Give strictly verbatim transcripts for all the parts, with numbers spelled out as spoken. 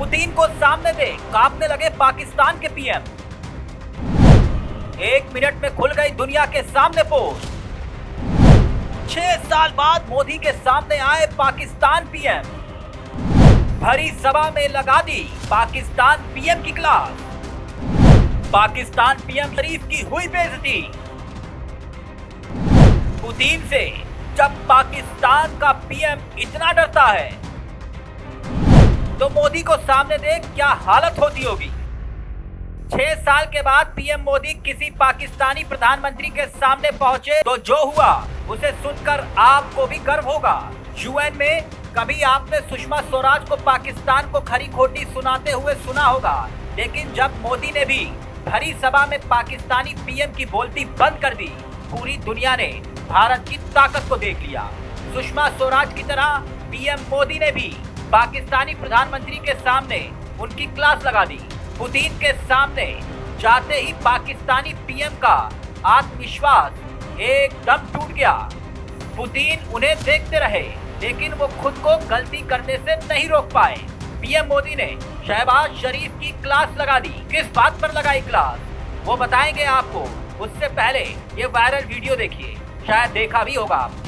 Putin को सामने देख कांपने लगे पाकिस्तान के पीएम। एक मिनट में खुल गई दुनिया के सामने पोस्ट। छह साल बाद मोदी के सामने आए पाकिस्तान पीएम। भरी सभा में लगा दी पाकिस्तान पीएम की क्लास। पाकिस्तान पीएम शरीफ की हुई बेइज्जती। पुतिन से जब पाकिस्तान का पीएम इतना डरता है तो मोदी को सामने देख क्या हालत होती होगी। छह साल के बाद पीएम मोदी किसी पाकिस्तानी प्रधानमंत्री के सामने पहुंचे तो जो हुआ उसे सुनकर आपको भी गर्व होगा। यूएन में कभी आपने सुषमा स्वराज को पाकिस्तान को खरी खोटी सुनाते हुए सुना होगा, लेकिन जब मोदी ने भी भरी सभा में पाकिस्तानी पीएम की बोलती बंद कर दी, पूरी दुनिया ने भारत की ताकत को देख लिया। सुषमा स्वराज की तरह पीएम मोदी ने भी पाकिस्तानी प्रधानमंत्री के सामने उनकी क्लास लगा दी। पुतिन के सामने जाते ही पाकिस्तानी पीएम का आत्मविश्वास एकदम टूट गया। पुतिन उन्हें देखते रहे, लेकिन वो खुद को गलती करने से नहीं रोक पाए। पीएम मोदी ने शहबाज शरीफ की क्लास लगा दी। किस बात पर लगाई क्लास वो बताएंगे आपको। उससे पहले ये वायरल वीडियो देखिए, शायद देखा भी होगा आपने।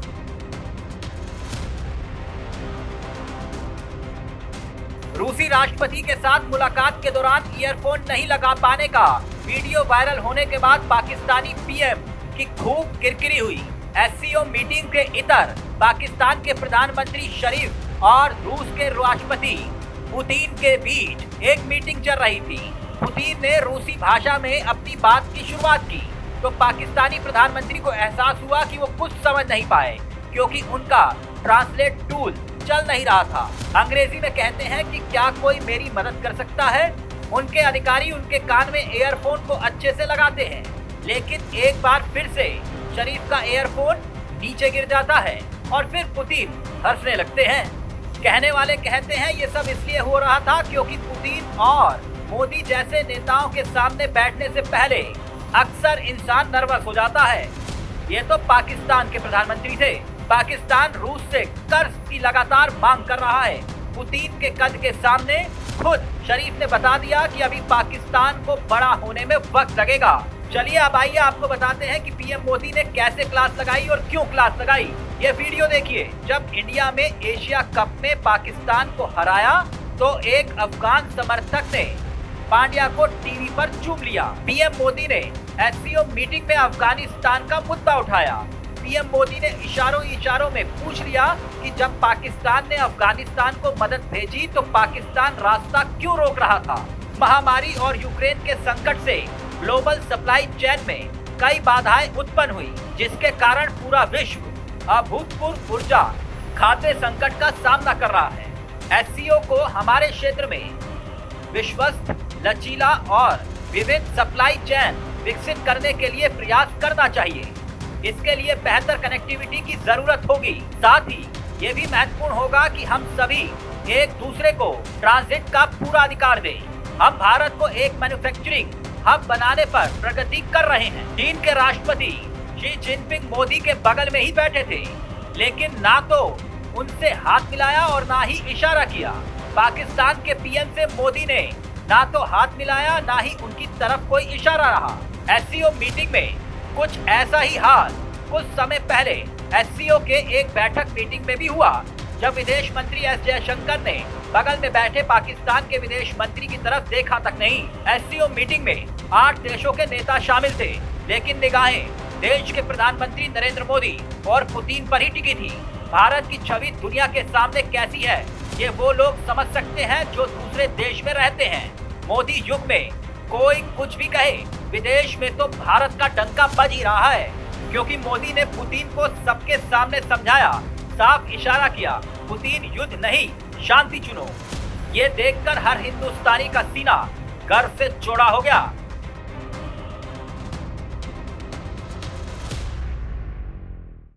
रूसी राष्ट्रपति के साथ मुलाकात के दौरान ईयरफोन नहीं लगा पाने का वीडियो वायरल होने के बाद पाकिस्तानी पीएम की खूब किरकिरी हुई। एससीओ मीटिंग के इतर पाकिस्तान के प्रधानमंत्री शरीफ और रूस के राष्ट्रपति पुतिन के बीच एक मीटिंग चल रही थी। पुतिन ने रूसी भाषा में अपनी बात की शुरुआत की तो पाकिस्तानी प्रधानमंत्री को एहसास हुआ कि वो कुछ समझ नहीं पाए, क्योंकि उनका ट्रांसलेट टूल चल नहीं रहा था। अंग्रेजी में कहते हैं कि क्या कोई मेरी मदद कर सकता है। उनके अधिकारी उनके कान में एयरफोन को अच्छे से लगाते हैं, लेकिन एक बार फिर से शरीफ का एयरफोन नीचे गिर जाता है और फिर पुतिन हंसने लगते हैं। कहने वाले कहते हैं ये सब इसलिए हो रहा था क्योंकि पुतिन और मोदी जैसे नेताओं के सामने बैठने से पहले अक्सर इंसान नर्वस हो जाता है। ये तो पाकिस्तान के प्रधानमंत्री थे। पाकिस्तान रूस से कर्ज की लगातार मांग कर रहा है। पुतिन के कद के सामने खुद शरीफ ने बता दिया कि अभी पाकिस्तान को बड़ा होने में वक्त लगेगा। चलिए अब आइए आपको बताते हैं कि पीएम मोदी ने कैसे क्लास लगाई और क्यों क्लास लगाई। ये वीडियो देखिए। जब इंडिया में एशिया कप में पाकिस्तान को हराया तो एक अफगान समर्थक ने पांड्या को टीवी पर चूम लिया। पीएम मोदी ने एससीओ मीटिंग में अफगानिस्तान का मुद्दा उठाया। पीएम मोदी ने इशारों इशारों में पूछ लिया कि जब पाकिस्तान ने अफगानिस्तान को मदद भेजी तो पाकिस्तान रास्ता क्यों रोक रहा था। महामारी और यूक्रेन के संकट से ग्लोबल सप्लाई चेन में कई बाधाएं उत्पन्न हुई, जिसके कारण पूरा विश्व अभूतपूर्व ऊर्जा खाद्य संकट का सामना कर रहा है। एससीओ को हमारे क्षेत्र में विश्वस्त, लचीला और विविध सप्लाई चेन विकसित करने के लिए प्रयास करना चाहिए। इसके लिए बेहतर कनेक्टिविटी की जरूरत होगी। साथ ही ये भी महत्वपूर्ण होगा कि हम सभी एक दूसरे को ट्रांजिट का पूरा अधिकार दें। हम भारत को एक मैन्युफैक्चरिंग हब बनाने पर प्रगति कर रहे हैं। चीन के राष्ट्रपति शी जिनपिंग मोदी के बगल में ही बैठे थे, लेकिन ना तो उनसे हाथ मिलाया और ना ही इशारा किया। पाकिस्तान के पीएम से मोदी ने ना तो हाथ मिलाया, ना ही उनकी तरफ कोई इशारा रहा। एससीओ मीटिंग में कुछ ऐसा ही हाल कुछ समय पहले एससीओ के एक बैठक मीटिंग में भी हुआ, जब विदेश मंत्री एस जयशंकर ने बगल में बैठे पाकिस्तान के विदेश मंत्री की तरफ देखा तक नहीं। एससीओ मीटिंग में आठ देशों के नेता शामिल थे, लेकिन निगाहें देश के प्रधानमंत्री नरेंद्र मोदी और पुतिन पर ही टिकी थी। भारत की छवि दुनिया के सामने कैसी है ये वो लोग समझ सकते हैं जो दूसरे देश में रहते हैं। मोदी युग में कोई कुछ भी कहे, विदेश में तो भारत का डंका बज ही रहा है, क्योंकि मोदी ने पुतिन को सबके सामने समझाया, साफ इशारा किया, पुतिन युद्ध नहीं शांति चुनो। ये देखकर हर हिंदुस्तानी का सीना गर्व से चौड़ा हो गया।